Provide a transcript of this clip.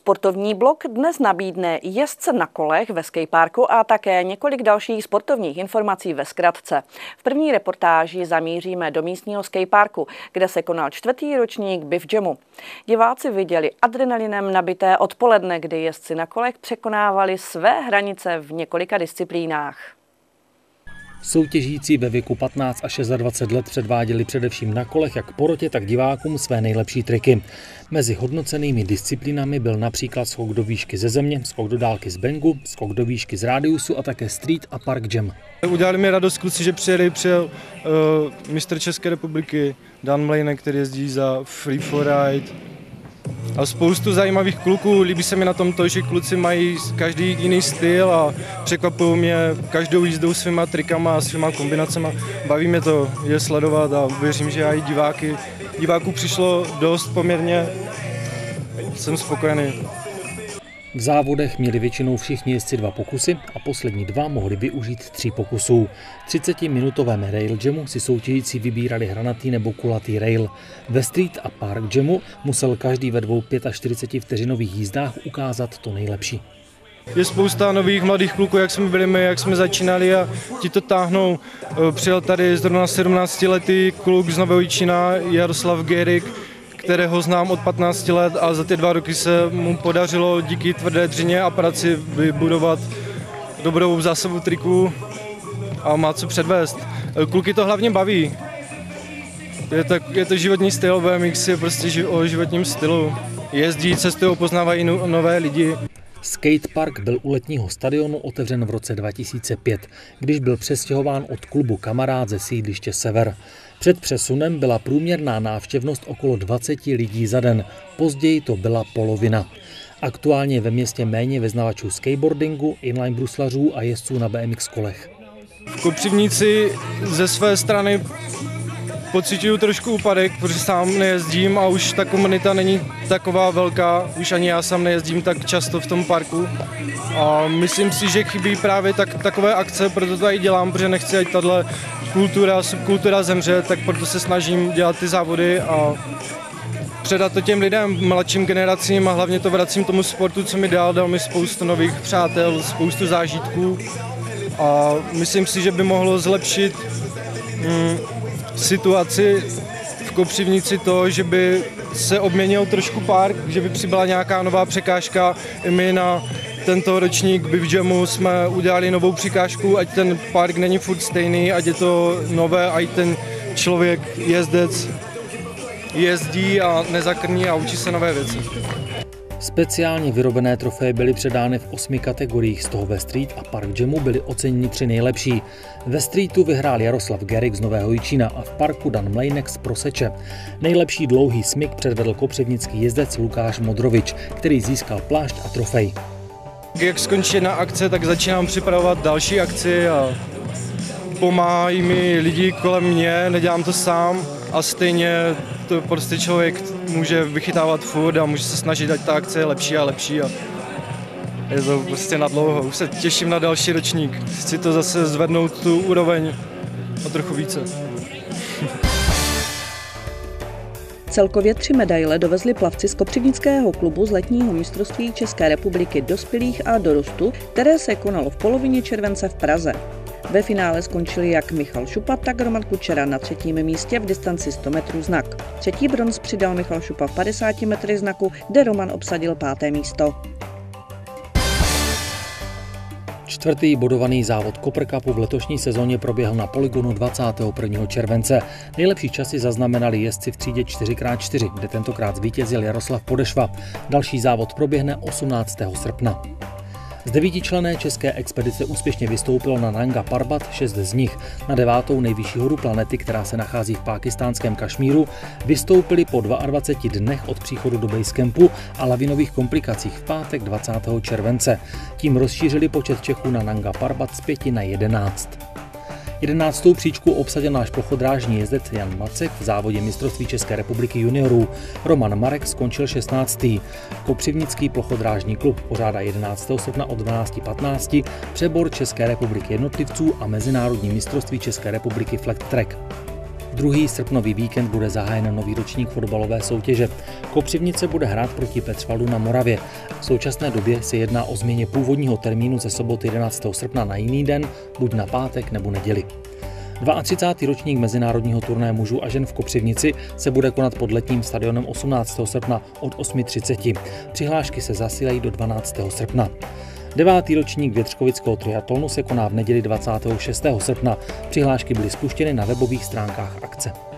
Sportovní blok dnes nabídne jezdce na kolech ve skateparku a také několik dalších sportovních informací ve zkratce. V první reportáži zamíříme do místního skateparku, kde se konal 4. ročník Beef Jamu. Diváci viděli adrenalinem nabité odpoledne, kdy jezdci na kolech překonávali své hranice v několika disciplínách. Soutěžící ve věku 15 až 26 let předváděli především na kolech jak porotě, tak divákům své nejlepší triky. Mezi hodnocenými disciplínami byl například skok do výšky ze země, skok do dálky z bengu, skok do výšky z rádiusu a také street a park jam. Udělali mi radost kluci, že přijel mistr České republiky Dan Mlejnek, který jezdí za Free for Ride. A spoustu zajímavých kluků, líbí se mi na tom to, že kluci mají každý jiný styl a překvapují mě každou jízdou svýma trikama a svýma kombinacema. Baví mě to je sledovat a věřím, že i diváků přišlo dost poměrně, jsem spokojený. V závodech měli většinou všichni jezdci 2 pokusy a poslední 2 mohli využít 3 pokusů. V 30-minutovém rail jamu si soutěžící vybírali hranatý nebo kulatý rail. Ve street a park jamu musel každý ve 2 45vteřinových jízdách ukázat to nejlepší. Je spousta nových mladých kluků, jak jsme byli my, jak jsme začínali a ti to táhnou. Přijel tady zrovna 17letý kluk z Nového Jičína, Jaroslav Gerik, kterého znám od 15 let a za ty 2 roky se mu podařilo díky tvrdé dřině a práci vybudovat dobrou zásobu triků a má co předvést. Kluky to hlavně baví. Je to životní styl, BMX je prostě o životním stylu. Jezdí, cestují, poznávají nové lidi. Skatepark byl u letního stadionu otevřen v roce 2005, když byl přestěhován od klubu Kamarád ze sídliště Sever. Před přesunem byla průměrná návštěvnost okolo 20 lidí za den, později to byla polovina. Aktuálně je ve městě méně vyznavačů skateboardingu, inline bruslařů a jezdců na BMX kolech. V Kopřivnici ze své strany pociťuju trošku úpadek, protože sám nejezdím a už ta komunita není taková velká, už ani já sám nejezdím tak často v tom parku. A myslím si, že chybí právě takové akce, proto to i dělám, protože nechci, ať tahle subkultura zemře, tak proto se snažím dělat ty závody a předat to těm lidem, mladším generacím a hlavně to vracím tomu sportu, co mi dal mi spoustu nových přátel, spoustu zážitků a myslím si, že by mohlo zlepšit situaci v Kopřivnici to, že by se obměnil trošku park, že by přibyla nějaká nová překážka. I my na tento ročník Beef Jamu jsme udělali novou překážku, ať ten park není furt stejný, ať je to nové, ať ten člověk, jezdec, jezdí a nezakrní a učí se nové věci. Speciálně vyrobené trofeje byly předány v 8 kategoriích, z toho ve street a park jamu byli oceněni 3 nejlepší. Ve streetu vyhrál Jaroslav Gerik z Nového Jičína a v parku Dan Mlejnek z Proseče. Nejlepší dlouhý smyk předvedl kopřivnický jezdec Lukáš Modrovič, který získal plášť a trofej. Jak skončí jedna akce, tak začínám připravovat další akci a pomáhají mi lidi kolem mě, nedělám to sám a stejně to prostě člověk může vychytávat furt a může se snažit, ať ta akce je lepší a lepší a je to prostě na dlouho. Už se těším na další ročník. Chci to zase zvednout tu úroveň o trochu více. Celkově 3 medaile dovezli plavci z kopřivnického klubu z letního mistrovství České republiky dospělých a dorostu, které se konalo v polovině července v Praze. Ve finále skončili jak Michal Šupa, tak Roman Kučera na 3. místě v distanci 100 metrů znak. 3. bronz přidal Michal Šupa v 50 metry znaku, kde Roman obsadil 5. místo. 4. bodovaný závod Copper Cupu v letošní sezóně proběhl na polygonu 21. července. Nejlepší časy zaznamenali jezdci v třídě 4x4, kde tentokrát zvítězil Jaroslav Podešva. Další závod proběhne 18. srpna. Z 9členné české expedice úspěšně vystoupilo na Nanga Parbat 6 z nich. Na 9. nejvyšší horu planety, která se nachází v pákistánském Kašmíru, vystoupili po 22 dnech od příchodu do basecampu a lavinových komplikacích v pátek 20. července. Tím rozšířili počet Čechů na Nanga Parbat z 5 na 11. 11. příčku obsadil náš plochodrážní jezdec Jan Macek v závodě mistrovství České republiky juniorů. Roman Marek skončil 16. Kopřivnický plochodrážní klub pořádá 11. srpna od 12:15 přebor České republiky jednotlivců a mezinárodní mistrovství České republiky Flat Track. Druhý srpnový víkend bude zahájen nový ročník fotbalové soutěže. Kopřivnice bude hrát proti Petřvaldu na Moravě. V současné době se jedná o změně původního termínu ze soboty 11. srpna na jiný den, buď na pátek nebo neděli. 32. ročník mezinárodního turnaje mužů a žen v Kopřivnici se bude konat pod letním stadionem 18. srpna od 8:30. Přihlášky se zasílají do 12. srpna. 9. ročník větřkovického triatlonu se koná v neděli 26. srpna. Přihlášky byly spuštěny na webových stránkách akce.